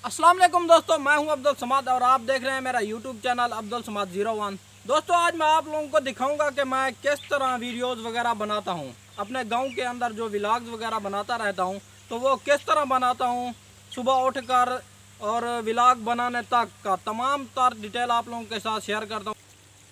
अस्सलाम वालेकुम दोस्तों, मैं हूं अब्दुल समाद और आप देख रहे हैं मेरा यूट्यूब चैनल अब्दुल समाद 01। दोस्तों आज मैं आप लोगों को दिखाऊंगा कि मैं किस तरह वीडियोस वगैरह बनाता हूं। अपने गांव के अंदर जो व्लॉग्स वगैरह बनाता रहता हूं तो वो किस तरह बनाता हूं, सुबह उठकर और व्लॉग बनाने तक का तमाम तर डिटेल आप लोगों के साथ शेयर करता हूँ।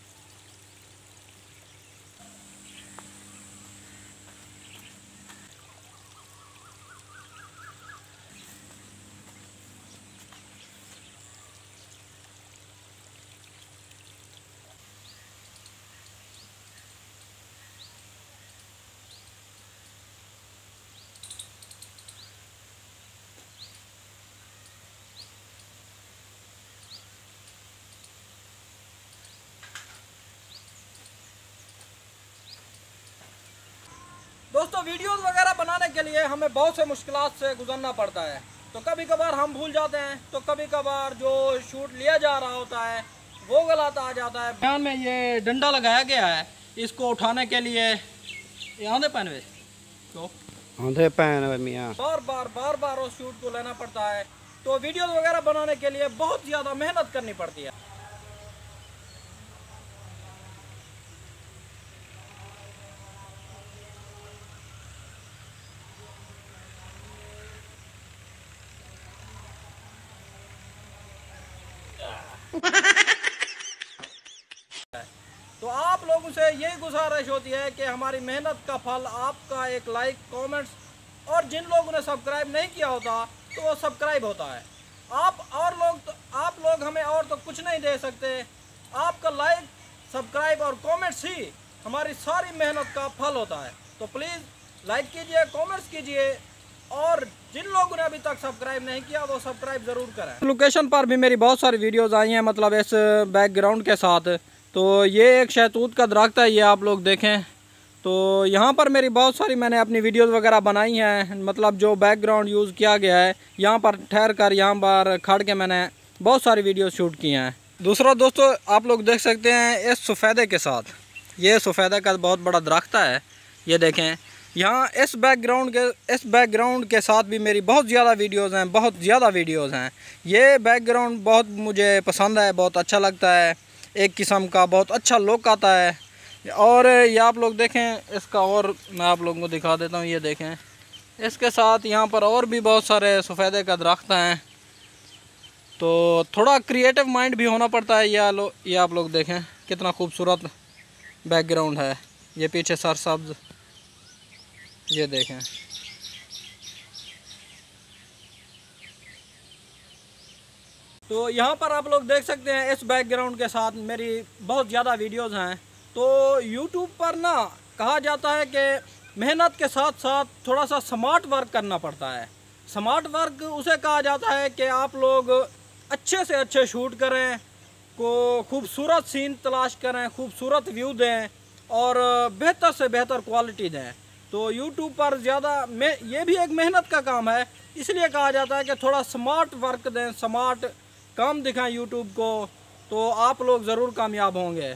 दोस्तों वीडियोस वगैरह बनाने के लिए हमें बहुत से मुश्किलात से गुजरना पड़ता है। तो कभी कभार हम भूल जाते हैं, तो कभी कभार जो शूट लिया जा रहा होता है वो गलत आ जाता है। बयान में ये डंडा लगाया गया है, इसको उठाने के लिए आंधे पहनवे तो आंधे पहन मियाँ बार बार उस शूट को लेना पड़ता है। तो वीडियोस वगैरह बनाने के लिए बहुत ज़्यादा मेहनत करनी पड़ती है। तो आप लोगों से यही गुजारिश होती है कि हमारी मेहनत का फल आपका एक लाइक, कमेंट्स और जिन लोगों ने सब्सक्राइब नहीं किया होता तो वो सब्सक्राइब होता है। आप लोग हमें और तो कुछ नहीं दे सकते। आपका लाइक, सब्सक्राइब और कमेंट्स ही हमारी सारी मेहनत का फल होता है। तो प्लीज़ लाइक कीजिए, कमेंट्स कीजिए और जिन लोगों ने अभी तक सब्सक्राइब नहीं किया वो सब्सक्राइब ज़रूर करें। लोकेशन पर भी मेरी बहुत सारी वीडियोज़ आई हैं, मतलब इस बैकग्राउंड के साथ। तो ये एक शहतूत का दरख्त है, ये आप लोग देखें। तो यहाँ पर मेरी बहुत सारी मैंने अपनी वीडियोज़ वगैरह बनाई हैं, मतलब जो बैकग्राउंड यूज़ किया गया है। यहाँ पर ठहर कर, यहाँ पर खड़ के मैंने बहुत सारी वीडियो शूट की हैं। दूसरा दोस्तों आप लोग देख सकते हैं इस सफ़ेदे के साथ, ये सफ़ेदे का बहुत बड़ा दरख्त है। ये देखें, यहाँ इस बैकग्राउंड के साथ भी मेरी बहुत ज़्यादा वीडियोज़ हैं। ये बैकग्राउंड बहुत मुझे पसंद है, बहुत अच्छा लगता है। एक किस्म का बहुत अच्छा लुक आता है। और ये आप लोग देखें इसका, और मैं आप लोगों को दिखा देता हूँ। ये देखें, इसके साथ यहाँ पर और भी बहुत सारे सफ़ेदे का दरख्त हैं। तो थोड़ा क्रिएटिव माइंड भी होना पड़ता है। ये आप लोग देखें कितना खूबसूरत बैकग्राउंड है। ये पीछे सरसब्ज़, ये देखें। तो यहाँ पर आप लोग देख सकते हैं इस बैकग्राउंड के साथ मेरी बहुत ज़्यादा वीडियोज़ हैं। तो YouTube पर ना कहा जाता है कि मेहनत के साथ साथ थोड़ा सा स्मार्ट वर्क करना पड़ता है। स्मार्ट वर्क उसे कहा जाता है कि आप लोग अच्छे से अच्छे शूट करें, को खूबसूरत सीन तलाश करें, खूबसूरत व्यू दें और बेहतर से बेहतर क्वालिटी दें। तो YouTube पर ये भी एक मेहनत का काम है, इसलिए कहा जाता है कि थोड़ा स्मार्ट वर्क दें, स्मार्ट काम दिखाएं YouTube को, तो आप लोग ज़रूर कामयाब होंगे।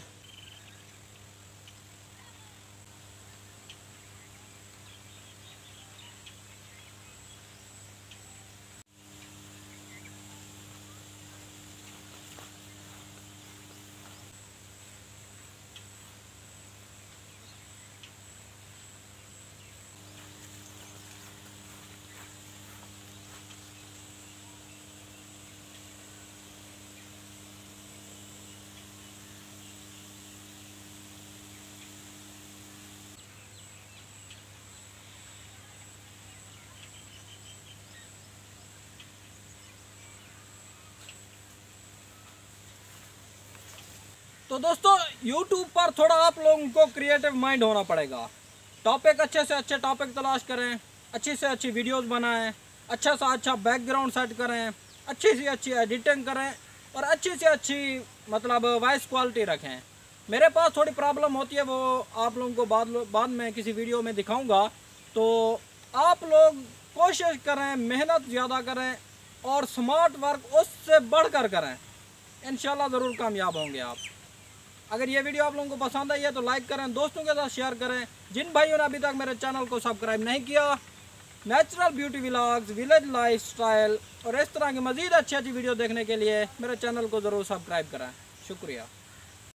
तो दोस्तों YouTube पर थोड़ा आप लोगों को क्रिएटिव माइंड होना पड़ेगा। टॉपिक अच्छे से अच्छे टॉपिक तलाश करें, अच्छी से अच्छी वीडियोस बनाएं, अच्छा सा अच्छा बैकग्राउंड सेट करें, अच्छी से अच्छी एडिटिंग करें और अच्छी से अच्छी मतलब वॉइस क्वालिटी रखें। मेरे पास थोड़ी प्रॉब्लम होती है, वो आप लोगों को बाद में किसी वीडियो में दिखाऊंगा। तो आप लोग कोशिश करें, मेहनत ज़्यादा करें और स्मार्ट वर्क उससे बढ़कर करें, इंशाल्लाह ज़रूर कामयाब होंगे आप। अगर ये वीडियो आप लोगों को पसंद आई है तो लाइक करें, दोस्तों के साथ शेयर करें। जिन भाइयों ने अभी तक मेरे चैनल को सब्सक्राइब नहीं किया natural beauty vlogs, village lifestyle और इस तरह की मज़ीद अच्छी अच्छी वीडियो देखने के लिए मेरे चैनल को ज़रूर सब्सक्राइब करें। शुक्रिया।